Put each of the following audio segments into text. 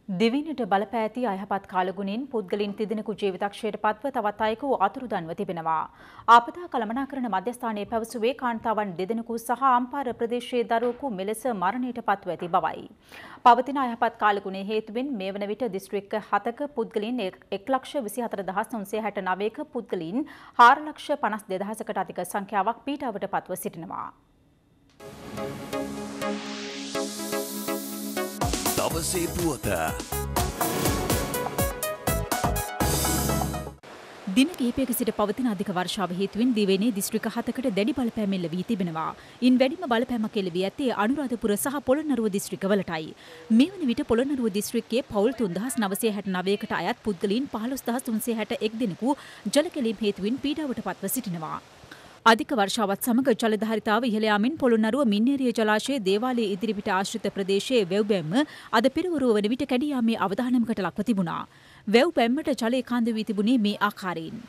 දිවිනට බලපෑ ඇති අයහපත් කාලගුණින් පුද්ගලින් තිදෙනෙකු ජීවිතක්ෂයට පත්ව තවත් අයෙකු අතුරුදන්ව තිබෙනවා. ආපදා කළමනාකරණ මධ්‍යස්ථානයේ පැවසුවේ කාන්තාවන් දෙදෙනෙකු සහ අම්පාර ප්‍රදේශයේ දරුවෙකු මෙලෙස මරණයට පත්ව ඇති බවයි. පවතින අයහපත් කාලගුණයේ හේතුවෙන් මේ වන විට දිස්ත්‍රික්ක 7ක පුද්ගලින් 1,24,969ක පුද්ගලින් 4,52,000කට අධික සංඛ්‍යාවක් පීඩාවට පත්ව සිටිනවා. දවසේ පුවත දින කිහිපයක සිට පවතින අධික වර්ෂාව හේතුවෙන් දිවයිනේ දිස්ත්‍රික්ක 7කට දැඩි බලපෑම් එල්ල වී තිබෙනවා. ඉන් වැඩිම බලපෑමක් එල්ල වී ඇත්තේ අනුරාධපුර සහ පොළොන්නරුව දිස්ත්‍රික්කවලටයි. මේ වන විට පොළොන්නරුව දිස්ත්‍රික්කයේ පවුල් 3,969කට අයත් පුද්ගලයන් 15,361 දෙනෙකු ජල කැලීම් හේතුවෙන් පීඩාවට පත්ව සිටිනවා. අධික වර්ෂාවත් සමග ජල ධාරිතාව ඉහළ යාමෙන් පොළොන්නරුව මින්නේරිය ජලාශයේ දේවාලයේ ඉදිරිපිට ආශ්‍රිත ප්‍රදේශයේ වැව් බැම්ම අද පෙරවරුව වන විට කැඩී යාමේ අවධානමකට ලක්ව තිබුණා. වැව් බැම්මට ජලය කඳ වී තිබුණේ මේ ආකාරයෙන්.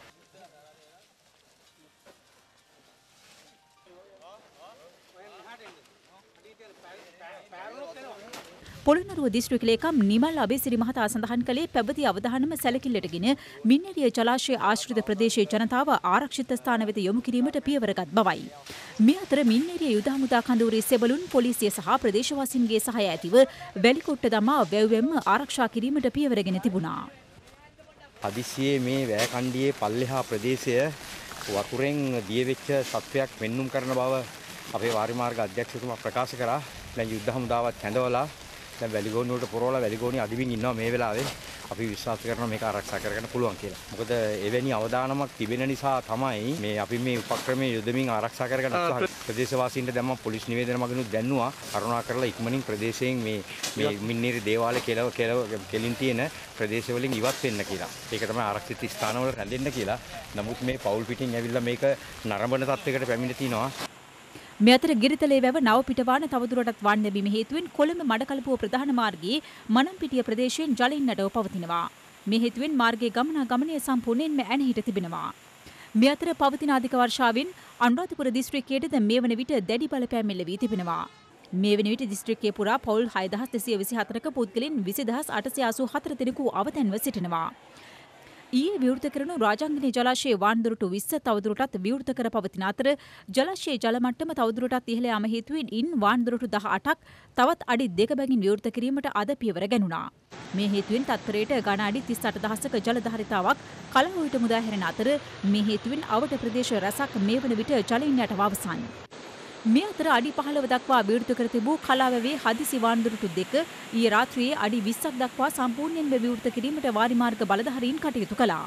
පොළොන්නරුව දිස්ත්‍රික්ක ලේකම් නිමල් අබේසිරි මහතා සඳහන් කළේ පැවති අවධානම සැලකිල්ලටගෙන මින්නේරිය ජලාශය ආශ්‍රිත ප්‍රදේශයේ ජනතාව ආරක්ෂිත ස්ථාන වෙත යොමු කිරීමට පියවරගත් බවයි. මේ අතර මින්නේරිය යුද හමුදා කඳවුරේ සෙබළුන් පොලිසිය සහ ප්‍රදේශවාසීන්ගේ සහාය ඇතිව වැලිකොට්ට දමා වැව්වැම්ම ආරක්ෂා කිරීමට පියවරගෙන තිබුණා. හදිසියේ මේ වැය කණ්ඩියේ පල්ලෙහා ප්‍රදේශය වතුරෙන් දියවෙච්ච සත්වයක් වෙන්නුම් කරන බව අපේ වාරි මාර්ග අධ්‍යක්ෂකතුමා ප්‍රකාශ කරා. දැන් යුද හමුදාවත් හැඳවලා දැන් වැලිගෝනි වලට පුරවලා වැලිගෝනි අදිමින් ඉන්නවා මේ වෙලාවේ. අපි විශ්වාස කරනවා මේක ආරක්ෂා කරගන්න පුළුවන් කියලා. මොකද එවැනි අවදානමක් තිබෙන නිසා තමයි මේ අපි මේ උපක්‍රමයේ යොදමින් ආරක්ෂා කරගන්න උත්සාහ කරන්නේ. ප්‍රදේශවාසීන්ට දැන් මම පොලිස් නිවේදන මගිනුත් දැන්නුවා කරුණා කරලා ඉක්මනින් ප්‍රදේශයෙන් මේ මින්නේරි දේවාලය කෙලින් තියෙන ප්‍රදේශ වලින් ඉවත් වෙන්න කියලා. ඒක තමයි ආරක්ෂිත ස්ථානවල රැඳෙන්න කියලා. නමුත් මේ පවුල් පිටින් ඇවිල්ලා මේක නරඹන තත්යකට පැමිණ තිනවා. මේ අතර ගිරිතලේ වැව නව පිටවාන තවදුරටත් වන්න බිම හේතුවෙන් කොළඹ මඩකලපුව ප්‍රධාන මාර්ගයේ මනම්පිටිය ප්‍රදේශයෙන් ජලයෙන් නැටව පවතිනවා. මේ හේතුවෙන් මාර්ගයේ ගමනාගමනය සම්පූර්ණයෙන්ම ඇනහිට තිබෙනවා. මේ අතර පවතින අධික වර්ෂාවෙන් අනුරාධපුර දිස්ත්‍රික්කයේද මේ වන විට දැඩි බලපෑම් එල්ල වී තිබෙනවා. මේ වන විට දිස්ත්‍රික්කයේ පුරා පවුල් 6,224ක පුද්ගලයන් 20,884 දෙනෙකු අවතැන්ව සිටිනවා. ඊයේ විවෘත කරන රාජාංගනී ජලාශයේ වාන්දොරටු 20 තවදුරටත් විවෘත කර පවතින අතර ජලාශයේ ජල මට්ටම තවදුරටත් ඉහළ යාම හේතුවෙන් ඉන් වාන්දොරටු 18ක් තවත් අඩි 2 බැගින් විවෘත කිරීමට අද පියවර ගැනුණා. මේ හේතුවෙන් තත්පරයට ඝන අඩි 38,000ක ජල ධාරිතාවක් කලහුවිට මුදා හැරෙන අතර මේ හේතුවෙන් අවට ප්‍රදේශ රැසක් මේ වන විට ජලයෙන් යටව අවසන්. මේ අතර අඩි 15 දක්වා විවෘත කර තිබූ කලාවැවේ හදිසි වාන්දොරටු 2 ඊයේ රාත්‍රියේ අඩි 20ක් දක්වා සම්පූර්ණයෙන්ම විවෘත කිරීමට වාරි මාර්ග බලධාරීන් කටයුතු කළා.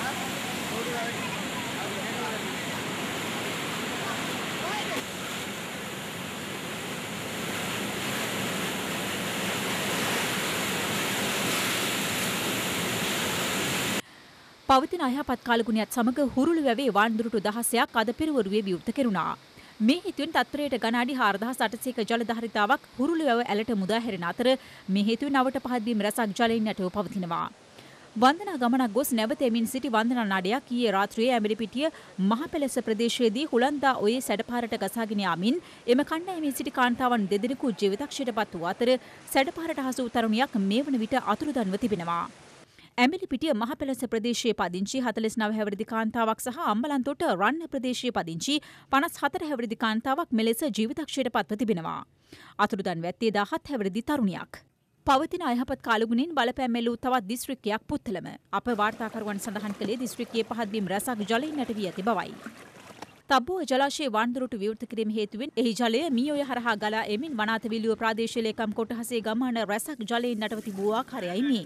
පවතින අයහපත් කාලගුණයත් සමග හුරුළු වැවේ වාන්දොරටු 16ක් අද පෙරවරුවේ විවෘත කෙරුණා. මේ හේතුවෙන් තත්පරයට ඝන අඩි 4,800ක ජල ධාරිතාවක් හුරුළු වැව ඇලට මුදා හැරෙන අතර මේ හේතුවෙන් අවට පහත් රැසක් ජලයෙන් යටව පවතිනවා. වන්දනා ගමනක් ගොස් නැවත එමින් සිටි වන්දනා නඩයක් ඊයේ රාත්‍රියේ ඇඹිලිපිටිය මහපැලැස්ස ප්‍රදේශයේදී හුලන්දා ඔයේ සැඩපාරට ගසාගෙන යාමින් එම කණ්ඩායමේ සිටි කාන්තාවන් දෙදෙනෙකු ජීවිතක්ෂයට පත් වූ අතර සැඩපාරට හසු තරුණියක් මේ වන විට අතුරුදන්ව තිබෙනවා. ඇඹිලිපිටිය මහපැලැස්ස ප්‍රදේශයේ පදිංචි 49 හැවිරිදි කාන්තාවක් සහ අම්බලන්තොට රන්න ප්‍රදේශයේ පදිංචි 54 හැවිරිදි කාන්තාවක් මෙලෙස ජීවිතක්ෂයට පත්ව තිබෙනවා. අතුරුදන්ව ඇත්තේ 17 හැවිරිදි තරුණියක්. පවතින අයහපත් කාලගුණින් බලපෑම් එල්ල වූ තවත් දිස්ත්‍රික්කයක් පුත්තලම. අප වාර්තාකරුවන් සඳහන් කළේ දිස්ත්‍රික්කයේ පහත් බිම් රැසක් ජලයෙන් නැට වී ඇති බවයි. තබ්බුව ජලාශයේ වාන්දොරටු විවෘත කිරීම හේතුවෙන් එහි ජලය මීඔය හරහා ගලා එමින් වනාත විලුව ප්‍රාදේශීය ලේකම් කොටහසේ ගමන රැසක් ජලයෙන් නැටව තිබූ ආකාරයයි මේ.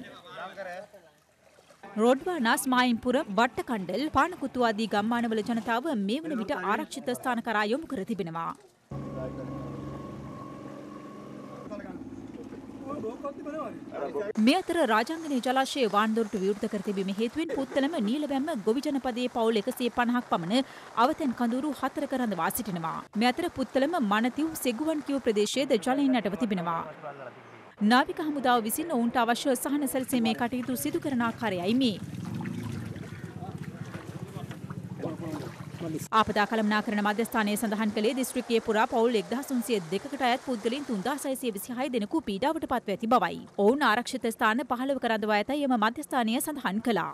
රොඩ්වානාස් මායිම්පුර වට්ටකණ්ඩල් පානකුතු ආදී ගම්මානවල ජනතාව මේ වන විට ආරක්ෂිත ස්ථාන කරා යොමු කර තිබෙනවා. මේ අතර රාජාංගනී ජලාශයේ වාන්දොරටු විවෘත කර තිබීම හේතුවෙන් පුත්තලම නීලබැම්ම ගොවි ජනපදයේ පවුල් 150ක් පමණ අවතැන් කඳවුරු 4ක රඳවා සිටිනවා. මේ අතර පුත්තලම මනතිව් සෙගුවන් කිව් ප්‍රදේශයේද ජලයෙන් යටව තිබෙනවා. නාවික හමුදාව විසින් ඔවුන්ට අවශ්‍ය සහන සැලසීමේ කටයුතු සිදු කරන ආකාරයයි මේ. ආපදා කළමනාකරණ මධ්‍යස්ථානයේ සඳහන් කළේ දිස්ත්‍රික්කයේ පුරා පවුල් 1302කට අයත් පුද්ගලයන් 3626 දෙනෙකු පීඩාවට පත්ව ඇති බවයි. ඔවුන් ආරක්ෂිත ස්ථාන 15ක රඳවා ඇතැයි එම මධ්‍යස්ථානය සඳහන් කළා.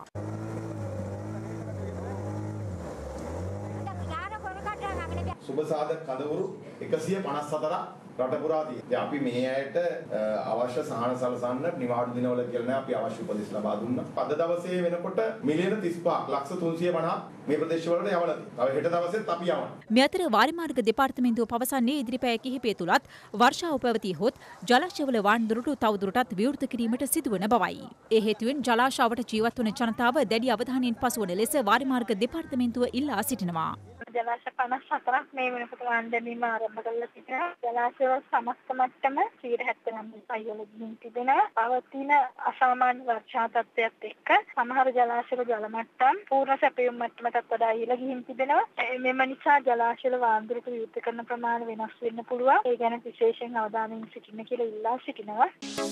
සුබ සාධක කඳවුරු 154ක් රට පුරා තියෙනවා. අපි මේ ඇයට අවශ්‍ය සහන සලසන්න නිවාඩු දිනවල කියලා නෑ අපි අවශ්‍ය උපදෙස් ලබා දුන්නා. අද දවසේ වෙනකොට මිලියන 35ක් ලක්ෂ 350ක් මේ ප්‍රදේශවලට යවලා තියෙනවා. තව හෙට දවසෙත් අපි යවනවා. මේ අතර වාරිමාර්ග දෙපාර්තමේන්තුව පවසන්නේ ඉදිරි පැය කිහිපය තුලත් වර්ෂාව පැවතිය හොත් ජලාශවල වාන්දුරටු තවදුරටත් විවෘත කිරීමට සිදුවන බවයි. ඒ හේතුවෙන් ජලාශාවට ජීවත් වන ජනතාව දැඩි අවධානයෙන් පසුවන ලෙස වාරිමාර්ග දෙපාර්තමේන්තුව ඉල්ලා සිටිනවා. ජලාශ 54ක් මේ වෙනකොට වාන්දනීම ආරම්භ කරලා සිටිනවා. ජලාශවල සමස්ත මට්ටම 79යි වල ගිහින් තිබෙනවා. පවතින අසාමාන්‍ය වර්ෂා තත්ත්වයක් එක්ක සමහර ජලාශවල ජල මට්ටම් පූර්ණ සැපයුම් මට්ටමටත් වඩා ඉහළ ගිහින් තිබෙනවා. මෙම නිසා ජලාශවල වාන්දුරට විවෘත කරන ප්‍රමාණය වෙනස් වෙන්න පුළුවන්. ඒ ගැන විශේෂයෙන් අවධානයෙන් සිටින්න කියලා ඉල්ලා සිටිනවා.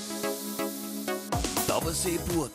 දවසේ පුවත.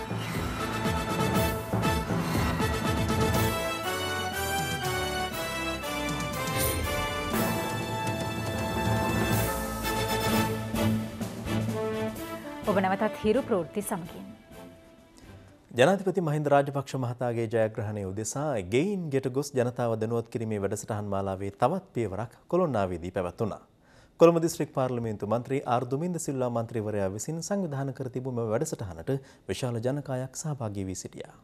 ඔබ නැවතත් හිරු ප්‍රවෘත්ති සමගින්. ජනාධිපති මහින්ද රාජපක්ෂ මහතාගේ ජයග්‍රහණය උදෙසා ගෙයින් ගෙට ගොස් ජනතාව දැනුවත් කිරීමේ වැඩසටහන් මාලාවේ තවත් පියවරක් කොළොන්නාවේදී පැවැත්වුණා. කොළඹ දිස්ත්‍රික් පාර්ලිමේන්තු මන්ත්‍රී ආර් දුමින්ද සිල්වා මන්ත්‍රීවරයා විසින් සංවිධානය කර තිබූ මෙම වැඩසටහනට විශාල ජනකායක් සහභාගී වී සිටියා.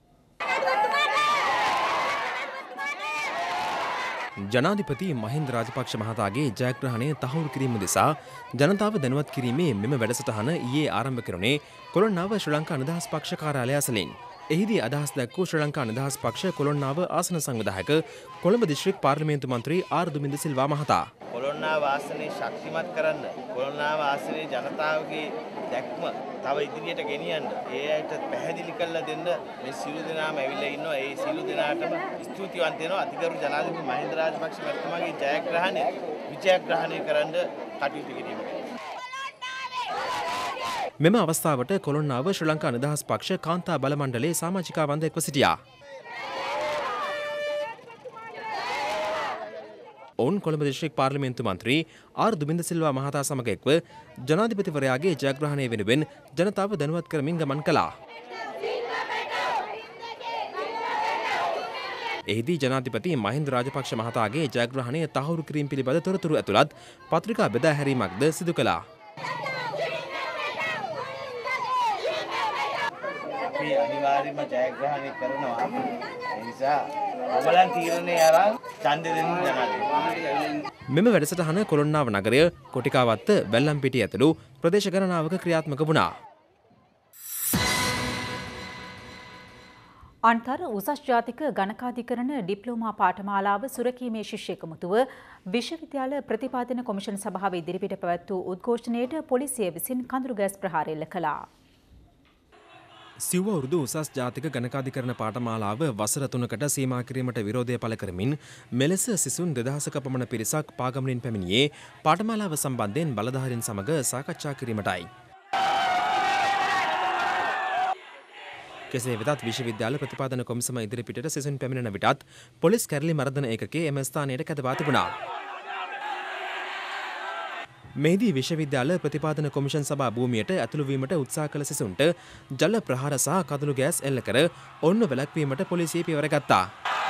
ජනාධිපති මහින්ද රාජපක්ෂ මහතාගේ ජයග්‍රහණය තහවුරු කිරීම දෙසා ජනතාව දැනුවත් කිරීමේ මෙම වැඩසටහන ඊයේ ආරම්භ කෙරුණේ කොළොන්නාව ශ්‍රී ලංකා නිදහස් පක්ෂ කාර්යාලය අසලින්. එහිදී අදහස් දැක්වූ ශ්‍රී ලංකා නිදහස් පක්ෂ කොළොන්නාව ආසන සංවිධායක කොළඹ දිස්ත්‍රික් පාර්ලිමේන්තු මන්ත්‍රී ආර් දුමින්ද සිල්වා මහතා. කොළොන්නාව ආසනය ශක්තිමත් කරන්න, කොළොන්නාව ආසනයේ ජනතාවගේ දැක්ම තව ඉදිරියට ගෙනියන්න, ඒ අයට පැහැදිලි කරලා දෙන්න මේ සියලු දෙනාම ඇවිල්ලා ඉන්නවා. ඒ සියලු දෙනාටම ස්තුතිවන්ත වෙනවා. අතිගරු ජනාධිපති මහින්ද රාජපක්ෂ මහත්මයාගේ ජයග්‍රහණය විජයග්‍රහණය කරන්න කටයුතු කිරීම. මෙම අවස්ථාවට කොළොන්නාව ශ්‍රී ලංකා නිදහස් පක්ෂ කාන්තා බල මණ්ඩලයේ සමාජිකාවන්ද එක්ව සිටියා. ඔවුන් කොළඹ දිස්ත්‍රික් පාර්ලිමේන්තු මන්ත්‍රී ආර් දුමින්ද සිල්වා මහතා සමග එක්ව ජනාධිපතිවරයාගේ ජයග්‍රහණය වෙනුවෙන් ජනතාව දැනුවත් කරමින් ගමන් කළා. එහිදී ජනාධිපති මහින්ද රාජපක්ෂ මහතාගේ ජයග්‍රහණය තහවුරු කිරීම පිළිබඳ තොරතුරු ඇතුළත් පත්‍රිකා බෙදා හැරීමක්ද සිදු කළා. අපි අනිවාර්යයෙන්ම ජයග්‍රහණය කරනවා. ඒ නිසා ඔබලන් තීරණය අරන් ඡන්දෙ දෙන්න ජනාධිපති. මෙම වැඩසටහන කොළොන්නාව නගරය, කොටිකාවත්ත, වැල්ලම්පිටිය ඇතුළු ප්‍රදේශ ගණනාවක ක්‍රියාත්මක වුණා. අන්තර් උසස් ජාතික ගණකාධිකරණ ඩිප්ලෝමා පාඨමාලාව සුරකීමේ ශිෂ්‍ය එකමුතුව විශ්වවිද්‍යාල ප්‍රතිපාදන කොමිෂන් සභාව ඉදිරිපිට පැවැත් වූ උද්ඝෝෂණයට පොලිසිය විසින් කඳුළු ගෑස් ප්‍රහාර එල්ල කළා. සිව්වවුරුදු උසස් ජාතික ගණකාධිකරණ පාඨමාලාව වසර 3කට සීමා කිරීමට විරෝධය පළ කරමින් මෙලෙස සිසුන් 2000ක පමණ පිරිසක් පාගමනින් පැමිණියේ පාඨමාලාව සම්බන්ධයෙන් බලධාරීන් සමග සාකච්ඡා කිරීමටයි. කෙසේ වෙතත් විශ්වවිද්‍යාල ප්‍රතිපාදන කොමිසම ඉදිරිපිටට සිසුන් පැමිණෙන විටත් පොලිස් කැරළි මර්දන ඒකකයේ එම ස්ථානයට කැඳවා තිබුණා. මෙහිදී විශ්වවිද්‍යාල ප්‍රතිපාදන කොමිෂන් සභා භූමියට ඇතුළු වීමට උත්සාහ කළ සිසුන්ට ජල ප්‍රහාර සහ කඳුළු ගෑස් එල්ල කර ඔවුන්ව වැළැක්වීමට පොලිසිය පියවර ගත්තා.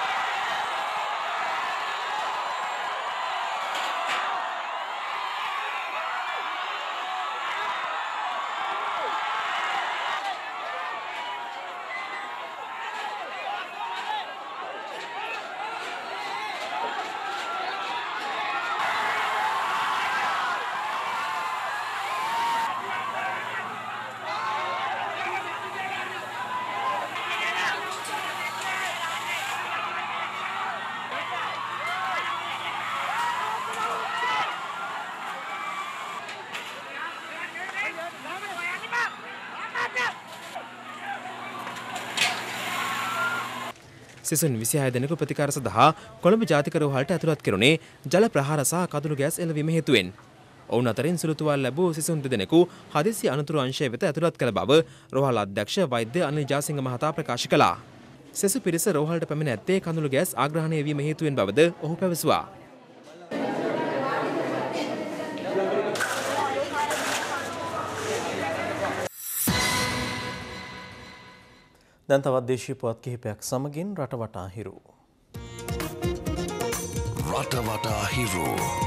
සිසුන් 26 දෙනෙකු ප්‍රතිකාර සඳහා කොළඹ ජාතික රෝහලට ඇතුළත් කෙරුණේ ජල ප්‍රහාර සහ කඳුළු ගෑස් එළවීම හේතුවෙන්. ඔවුන් අතරින් සුළු තුවාල ලැබූ සිසුන් දෙදෙනෙකු හදිසි අනතුරු අංශය වෙත ඇතුළත් කළ බව රෝහල අධ්‍යක්ෂ වෛද්‍ය අනිල් ජාසිංහ මහතා ප්‍රකාශ කළා. සෙසු පිරිස රෝහලට පැමිණ ඇත්තේ කඳුළු ගෑස් ආග්‍රහණය වීම හේතුවෙන් බවද ඔහු පැවසුවා. දැන් තවත් දේශීය පුවත් කිහිපයක් සමගින් රටවටා හිරු. රටවටා හිරු.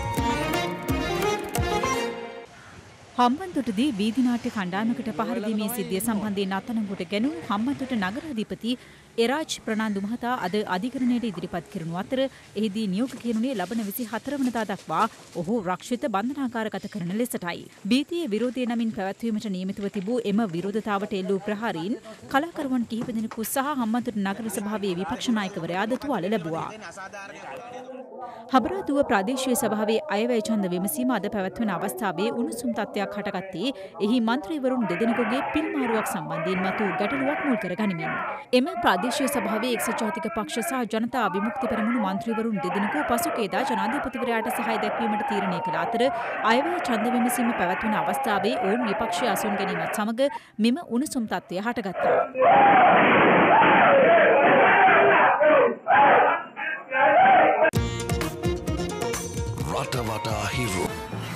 හම්බන්තොටදී වීදි නාට්‍ය කණ්ඩායමකට පහර දීමේ සිද්ධිය සම්බන්ධයෙන් අත්අඩංගුවට ගැනුණු හම්බන්තොට නගරාධිපති එරාජ් ප්‍රනාන්දු මහතා අද අධිකරණයට ඉදිරිපත් කරනු අතර එහිදී නියෝග කියනුනේ ලබන 24 වනදා දක්වා ඔහු රක්ෂිත බන්ධනාගාරගත කරන ලෙසටයි. බීතියේ විරෝධය නමින් පැවැත්වීමට නියමිතව තිබූ එම විරෝධතාවට එල්ලූ ප්‍රහාරීන් කලාකරුවන් කිහිප දෙනෙකු සහ හම්බන්තොට නගර සභාවේ විපක්ෂ නායකවරයාද තුවාල ලැබුවා. හබරාදුව ප්‍රාදේශීය සභාවේ අයවැය ඡන්ද විමසීම අද පැවැත්වෙන අවස්ථාවේ උණුසුම් තත්ත්වයක් හටගත්තේ එහි මන්ත්‍රීවරුන් දෙදෙනෙකුගේ පිල්මාරුවක් සම්බන්ධයෙන් මතු ගැටලුවක් මුල් කර ගනිමින්. එම ප්‍රාදේශීය සභාවේ එක්සත් ජාතික පක්ෂ සහ ජනතා විමුක්ති පෙරමුණු මන්ත්‍රීවරුන් දෙදෙනෙකු පසුගියදා ජනාධිපතිවරයාට සහාය දැක්වීමට තීරණය කළ අතර අයවැය ඡන්ද විමසීම පැවැත්වෙන අවස්ථාවේ ඔවුන් විපක්ෂය අසුන් ගැනීමත් සමග මෙම උණුසුම් තත්ත්වය හටගත්තා. රටවටා හිරු.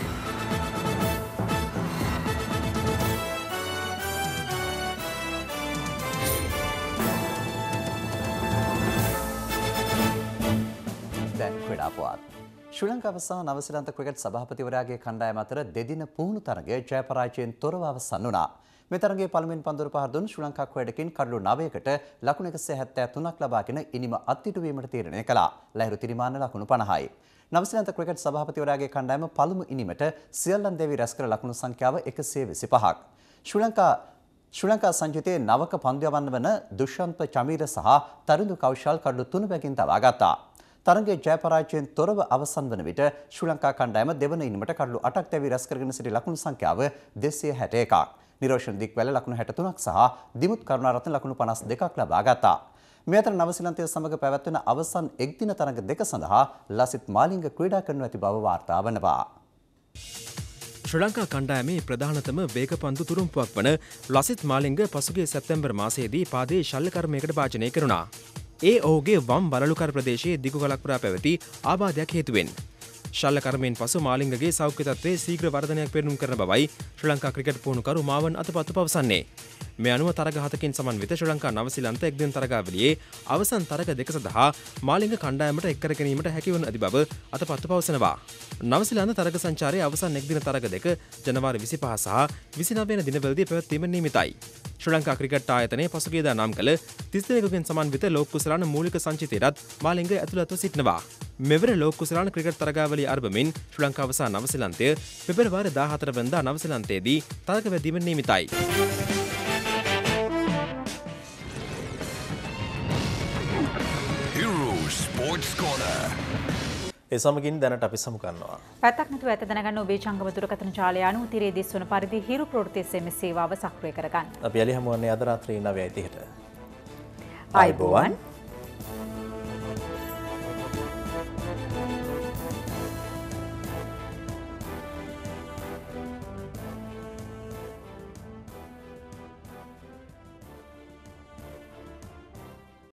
දැන් ක්‍රීඩා පුවත්. ශ්‍රී ලංකාව සහ නවසීලන්ත ක්‍රිකට් සභාපතිවරයාගේ කණ්ඩායම අතර දෙදින පුහුණු තරගය ජය පරාජයෙන් තොරව අවසන් වුණා. මේ තරගයේ පළමුවෙන් පන්දුර පහර දුන් ශ්‍රී ලංකා ක්‍රීඩකින් කඩලු 9කට ලකුණු 173ක් ලබාගෙන ඉනිම අත්හිටුවීමට තීරණය කළා. ලහිරු තිරිමාන්න ලකුණු 50යි. නවසීලන්ත ක්‍රිකට් සභාපතිවරයාගේ කණ්ඩායම පළමු ඉනිමට සියල්ලන් දෙවි රැස් කර ලකුණු සංඛ්‍යාව 125ක්. ශ්‍රී ලංකා සංජිතයේ නවක පන්දු යවන්න වන දුෂ්යන්ත චමීර සහ තරිඳු කෞශල් කඩලු 3 බැගින් තබා ගත්තා. තරගයේ ජය පරාජයෙන් තොරව අවසන් වන විට ශ්‍රී ලංකා කණ්ඩායම දෙවන ඉනිමට කඩලු 8ක් දැවි රැස් කරගෙන සිටි ලකුණු සංඛ්‍යාව 261ක්. නිරෝෂන් දික්වැල ලකුණු 63ක් සහ දිමුත් කරුණාරත්න ලකුණු 52ක් ලබා ගත්තා. මේ අතර නවසීලන්තය සමග පැවැත්වෙන අවසන් එක්දින තරඟ දෙක සඳහා ලසිත් මාලිංග ක්‍රීඩා කරනු ඇති බව වාර්තා වනවා. ශ්‍රී ලංකා කණ්ඩායමේ ප්‍රධානතම වේගපන්දු තුරුම්පුවක් වන ලසිත් මාලිංග පසුගිය සැප්තැම්බර් මාසයේදී පාදයේ ශල්‍ය කර්මයකට භාජනය කෙරුණා. ඒ ඔහුගේ වම් වලලුකර ප්‍රදේශයේ දිගු කලක් පුරා පැවති ආබාධයක් හේතුවෙන්. ශල්‍ය කර්මයෙන් පසු මාලිංගගේ සෞඛ්‍ය තත්ත්වයේ ශීඝ්‍ර වර්ධනයක් පෙන්නුම් කරන බවයි ශ්‍රී ලංකා ක්‍රිකට් පුහුණුකරු මාවන් අතපත්තු පවසන්නේ. මේ අනුව තරග 7කින් සමන්විත ශ්‍රී ලංකා නවසීලන්ත එක්දින තරගාවලියේ අවසන් තරග දෙක සඳහා මාලිංග කණ්ඩායමට එක් කර ගැනීමට හැකිවන ඇති බව අතපත්තු පවසනවා. නවසීලන්ත තරග සංචාරයේ අවසන් එක්දින තරග දෙක ජනවාරි 25 සහ 29 වෙනි දිනවලදී පැවැත්වීම නියමිතයි. ශ්‍රී ලංකා ක්‍රිකට් ආයතනයේ පසුගියදා නම් කළ 30 දෙනෙකුගෙන් සමන්විත ලෝක කුසලාන මූලික සංචිතයටත් මාලිංග ඇතුළත්ව සිටිනවා. මෙවර ලෝක කුසලාන ක්‍රිකට් තරගාවලිය ආරම්භමින් ශ්‍රී ලංකාව සහ නවසීලන්තය පෙබරවාරි 14 වෙනිදා නවසීලන්තයේදී තරග වැදීම නියමිතයි. ස්පෝර්ට්ස් කෝනර්. ඒ සමගින් දැනට අපි සමුගන්නවා. පැත්තක් නැතුව ඇත දැනගන්න ඔබේ ජංගම දුරකථන ජාලය අනුව තිරේ දිස්වන පරිදි හිරු ප්‍රවෘත්ති SMS සේවාව සක්‍රිය කරගන්න. අපි එළි හමුවන්නේ අද රාත්‍රී 9:30ට. ආයුබෝවන්.